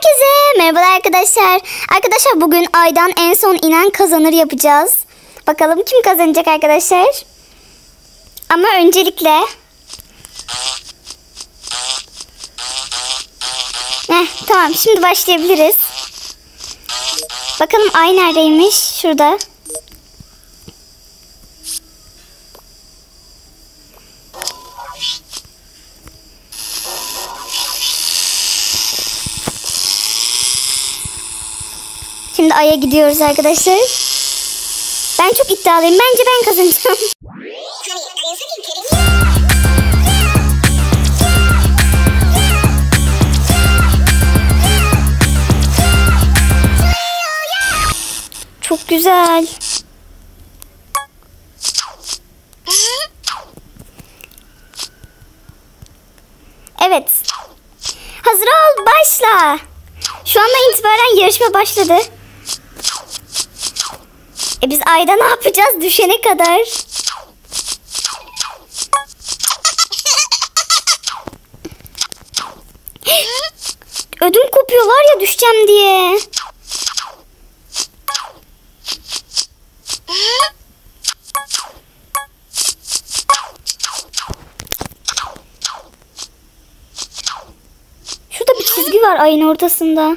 Herkese merhabalar arkadaşlar. Arkadaşlar bugün aydan en son inen kazanır yapacağız. Bakalım kim kazanacak arkadaşlar. Ama öncelikle tamam, şimdi başlayabiliriz. Bakalım ay neredeymiş? Şurada. Şimdi aya gidiyoruz arkadaşlar. Ben çok iddialıyım. Bence ben kazanacağım. Çok güzel. Evet. Hazır ol, başla. Şu andan itibaren yarışma başladı. Biz ayda ne yapacağız düşene kadar? Ödüm kopuyor var ya, düşeceğim diye. Şurada bir çizgi var ayın ortasında.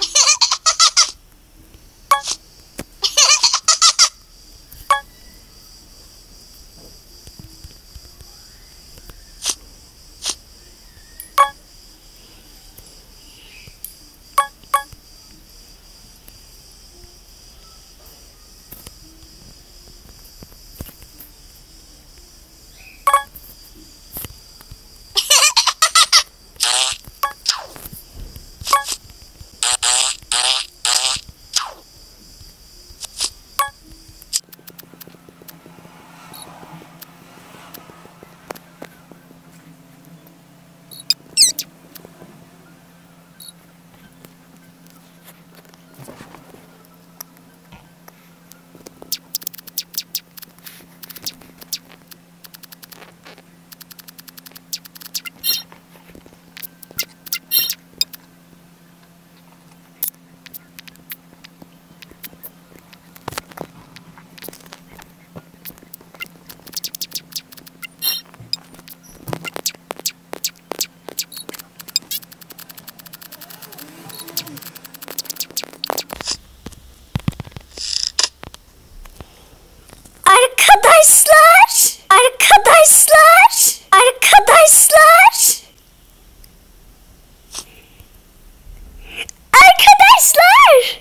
Arkadaşlar!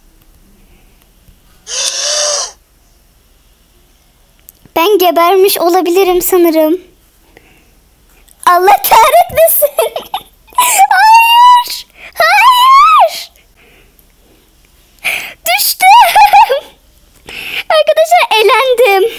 Ben gebermiş olabilirim sanırım. Allah kahretmesin. Hayır! Hayır! Düştüm! Arkadaşlar elendim.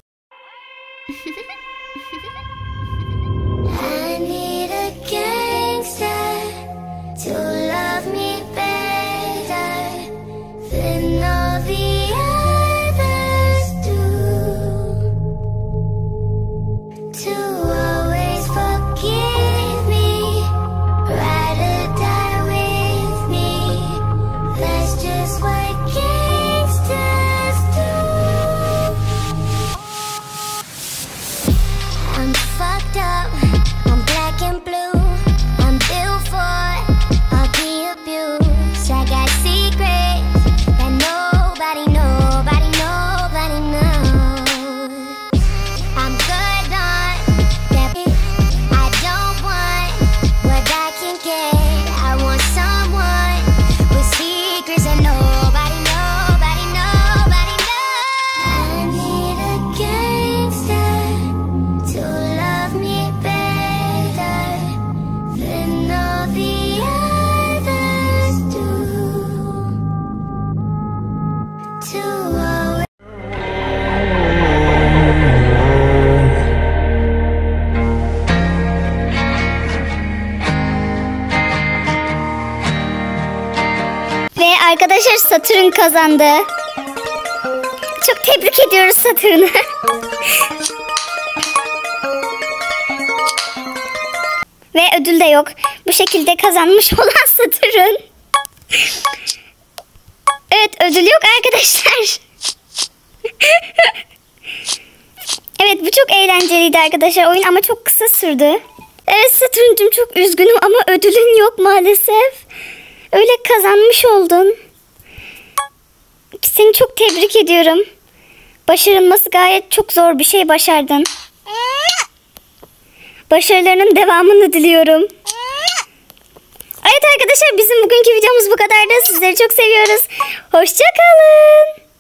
I need a gangster to love me better than all the others do, to always forgive me, ride or die with me. That's just what gangsters do. I'm fucked up, I'm black and blue, I'm built for all the abuse. I got secrets that nobody knows. I'm good on that. I don't want what I can get. I want someone with secrets that nobody knows. I need a gangster to love me better than all the others do, to always. Ve arkadaşlar Satürn kazandı. Çok tebrik ediyoruz Satürn'ü. Ve ödül de yok. Bu şekilde kazanmış olan Satürn. Evet, ödül yok arkadaşlar. Evet, bu çok eğlenceliydi arkadaşlar oyun ama çok kısa sürdü. Evet Satürn'cüm, çok üzgünüm ama ödülün yok maalesef. Öyle kazanmış oldun. Seni çok tebrik ediyorum. Başarılması gayet çok zor bir şey başardın. Başarılarının devamını diliyorum. Evet arkadaşlar, bizim bugünkü videomuz bu kadardı. Sizleri çok seviyoruz. Hoşça kalın.